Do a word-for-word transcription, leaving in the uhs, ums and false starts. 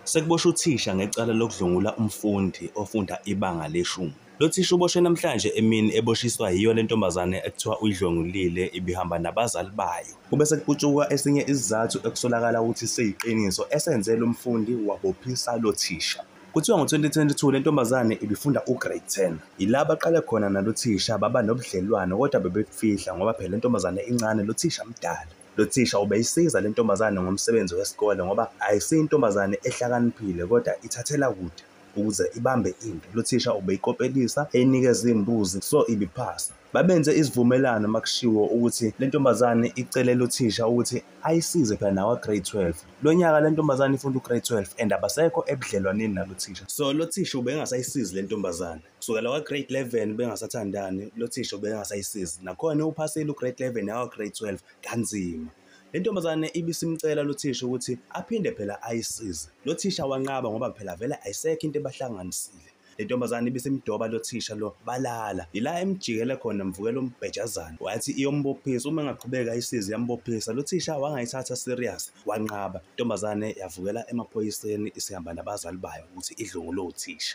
Sekuboshwe uthisha ngecala lokudlwengula umfundi ofunda ibanga leshumi. Lo thisha uboshwe namhlanje emini eboshiswa yiyo le ntombazane ekuthiwa uyidlwengulile ibihamba nabazali bayo. Kube sekuputshuka esinye isizathu ekusolakala ukuthi siyiqiniso esenze lo mfundi wabophisa lo thisha. Kuthiwa ngo-twenty twenty-two le ntombazane ibifunda u-grade ten. Ila baqale khona nalo thisha baba nobudlelwano kodwa bebefihla ngoba phela le ntombazane incane lo thisha mdala. Lo thisha ubeyisiza le ntombazane ngomsebenzi wesikole ngoba ayisiyo intombazane ehlakaniphile kodwa ithathela kude ukuze ibambe into. Lo thisha ubeyikopelisa eyinikeza imbuzi so ibiphasa. Babenze isivumelano makushiwo ukuthi le ntombazane icele lo thisha ukuthi ayisize phela nawa grade twelve. Lo nyaka le ntombazane ifunda u-grade twelve and abasekho ebudlelwaneni nalo thisha. So lo thisha ubengasayisizi le ntombazane. Kusukela wa grade eleven bengasathandani, lo thisha ubengasayisizi. Nakhona uphasile u-grade eleven nawa grade twelve kanzima. Le ntombazane ibisimcela lo thisha ukuthi aphinde phela ayisize. Lo thisha wanqaba ngoba phela vele ayisekho into ebahlanganisile. Le ntombazane ibisimdoba lo thisha lo balala. Ila emjikele khona mvukela umbhejazana. Wathi iyombophisa uma engaqhubeka ayisize yambophisa. Lo thisha wangayithatha serious wanqaba. Intombazane yavukela emaphoyiseni isihamba nabazali bayo ukuthi idlwengule uthisha.